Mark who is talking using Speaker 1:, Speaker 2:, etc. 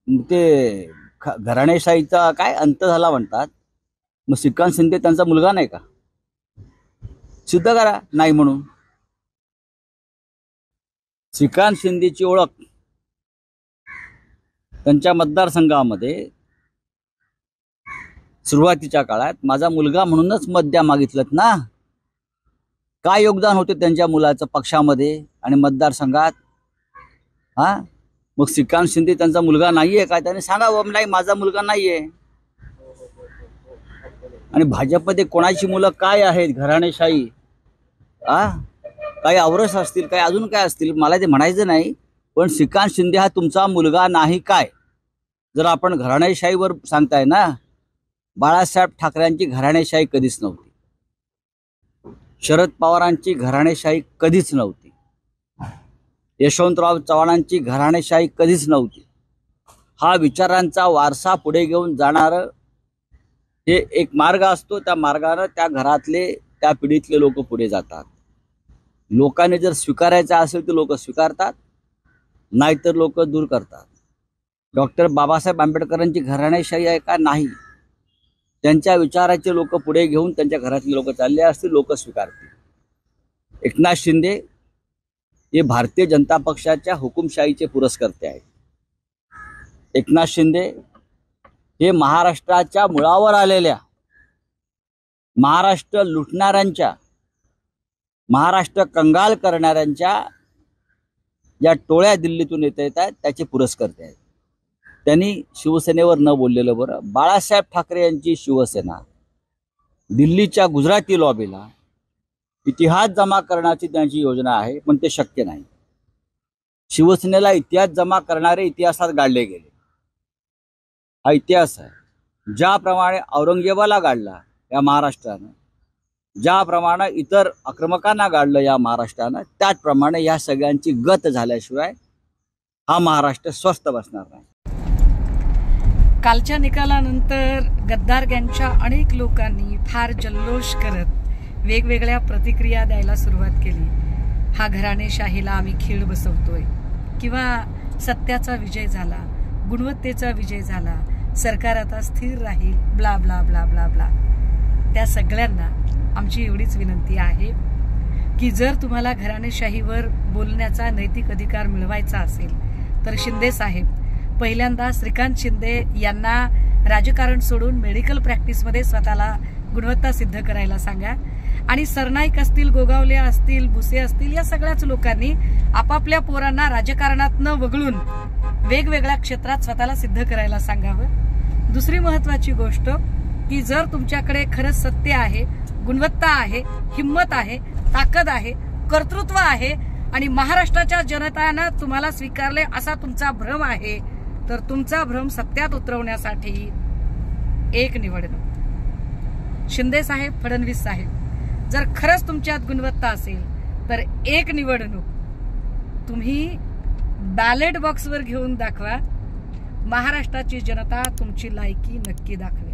Speaker 1: ते घराणेशाहीचा काय अंत झाला म्हणतात, मग श्रीकांत शिंदे त्यांचा मुलगा नाही का? सिद्ध करा नाही म्हणून. श्रीकांत शिंदेची ओळख त्यांच्या मतदारसंघामध्ये सुरुवातीच्या काळात माझा मुलगा म्हणूनच मत द्या मागितलं ना. काय योगदान होते त्यांच्या मुलाचं पक्षामध्ये आणि मतदारसंघात? हा, मग श्रीकांत शिंदे त्यांचा मुलगा नाहीये काय? त्याने सांगावं नाही माझा मुलगा नाहीये. आणि भाजपमध्ये कोणाची मुलं काय आहेत? घराणेशाही काही औरस असतील, काही अजून काय असतील, मला ते म्हणायचं नाही. पण श्रीकांत शिंदे हा तुमचा मुलगा नाही काय? जर आपण घराणेशाहीवर सांगताय ना, बाळासाहेब ठाकरेंची घराणेशाही कधीच नव्हती, शरद पवारांची घराणेशाही कधीच नव्हती, यशवंतराव चव्हाणांची घराणेशाही कधीच नव्हती. हा विचारांचा वारसा पुढे घेऊन जाणारं हे एक मार्ग असतो. त्या मार्गाने त्या घरातले, त्या पिढीतले लोक पुढे जातात. लोकांनी जर स्वीकारायचं असेल तर लोक स्वीकारतात, नाहीतर लोक दूर करतात. डॉक्टर बाबासाहेब आंबेडकरांची घराणेशाही आहे का? नाही. त्यांच्या विचाराचे लोक पुढे घेऊन त्यांच्या घरातले लोक चालले असतील, लोक स्वीकारतील. एकनाथ शिंदे हे भारतीय जनता पक्षाच्या हुकुमशाहीचे पुरस्कर्ते आहेत. एकनाथ शिंदे हे महाराष्ट्राच्या मुळावर आलेल्या, महाराष्ट्र लुटणाऱ्यांच्या, महाराष्ट्र कंगाल करणाऱ्यांच्या ज्या टोळ्या दिल्लीतून येत आहेत त्याचे पुरस्कर्ते आहेत. त्यांनी शिवसेनेवर न बोललेलं बरं. बाळासाहेब ठाकरे यांची शिवसेना दिल्लीच्या गुजराती लॉबीला इतिहास जमा करण्याची त्यांची योजना आहे, पण ते शक्य नाही. शिवसेनेला इतिहास जमा करणारे इतिहासात गाडले गेले. हा इतिहास आहे. ज्याप्रमाणे औरंगजेबाला गाडला या महाराष्ट्रानं, ज्याप्रमाणे इतर आक्रमकांना गाडलं या महाराष्ट्रानं, त्याचप्रमाणे या सगळ्यांची गत झाल्याशिवाय हा महाराष्ट्र स्वस्थ बसणार नाही.
Speaker 2: कालच्या निकालानंतर गद्दार गँगच्या अनेक लोकांनी फार जल्लोष करत वेगवेगळ्या प्रतिक्रिया द्यायला सुरुवात केली. हा घराणेशाहीला आम्ही खीळ बसवतोय, किंवा सत्याचा विजय झाला, गुणवत्तेचा विजय झाला, सरकार आता स्थिर राहील, blah blah blah blah blah. त्या सगळ्यांना आमची एवढीच विनंती आहे की जर तुम्हाला घराणेशाहीवर बोलण्याचा नैतिक अधिकार मिळवायचा असेल तर शिंदे साहेब पहिल्यांदा श्रीकांत शिंदे यांना राजकारण सोडून मेडिकल प्रॅक्टिसमध्ये स्वतःला गुणवत्ता सिद्ध करायला सांगा. आणि सरनाईक असतील, गोगावले असतील, भुसे असतील, या सगळ्याच लोकांनी आपापल्या पोरांना राजकारणातनं वगळून वेगवेगळ्या क्षेत्रात स्वतःला सिद्ध करायला सांगावं. दुसरी महत्वाची गोष्ट की जर तुमच्याकडे खरंच सत्य आहे, गुणवत्ता आहे, हिम्मत आहे, ताकद आहे, कर्तृत्व आहे आणि महाराष्ट्राच्या जनतानं तुम्हाला स्वीकारले असा तुमचा भ्रम आहे, तर तुमचा भ्रम सत्यात उतरवण्यासाठी एक निवडणूक. शिंदे साहेब, फडणवीस साहेब, जर खरंच तुमच्यात गुणवत्ता असेल तर एक निवडणूक तुम्ही बॅलेट बॉक्सवर घेऊन दाखवा. महाराष्ट्राची जनता तुमची लायकी नक्की दाखवेल.